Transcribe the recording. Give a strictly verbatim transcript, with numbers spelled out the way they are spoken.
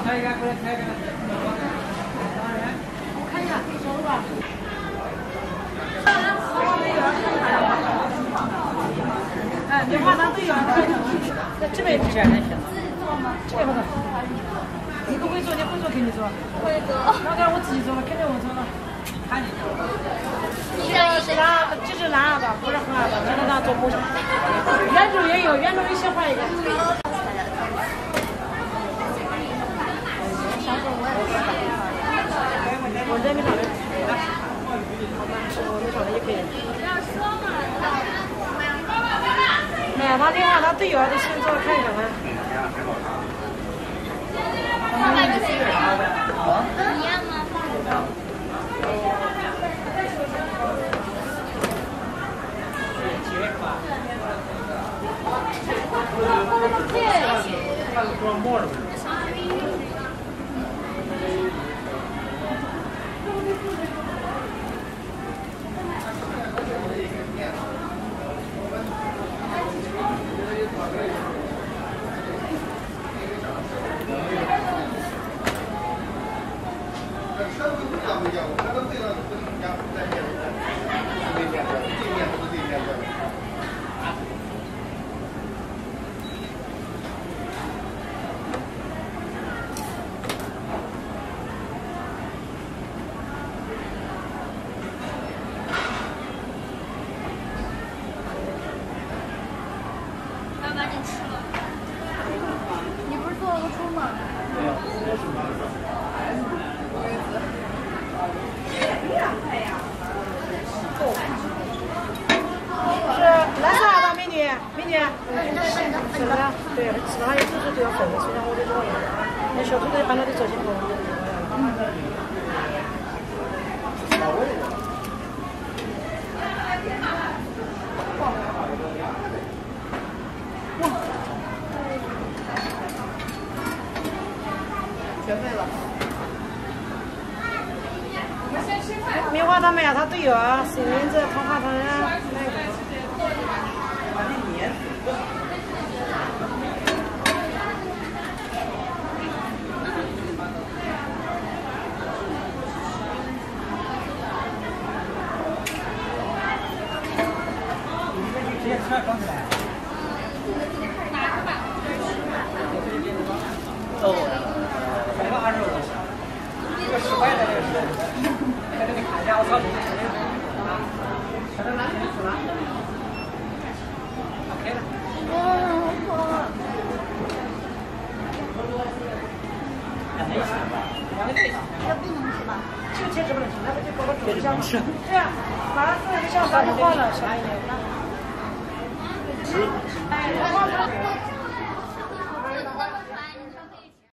一个，过来开一个。我看一下，收了吧。哎，棉花糖都有。那这边这边还行。这边不能。你不会做，你会做给你做。 会做。 那个我自己做了，肯定我做了。看你。这个是哪？这是哪的？不是红的，这个哪做不上。圆柱也有，圆柱有些换一个。我这没上的，我没上的也可以。没有，他电话他队友都先做看一下嘛。 一样吗？你不是做了个猪吗？没有，我是马上。 是蓝色的美女，美女。是的，对，吃它有时候都要粉的，虽然我得做。那小兔子一般都得做些多。 学会了。 棉花糖没有，他都有啊，水莲子、糖花糖啊，那个。直接吃了装起来。哦，这个二十五，这个十块的这个是，再给你看一下，我操，这个啊，这个拿钱吃了 ，OK 了。没事，两个对上。 这不能吃吧？ 这个茄子不能吃，那个就搞个煮香吃。对呀，马上做一个香饭就好了，小一点。吃。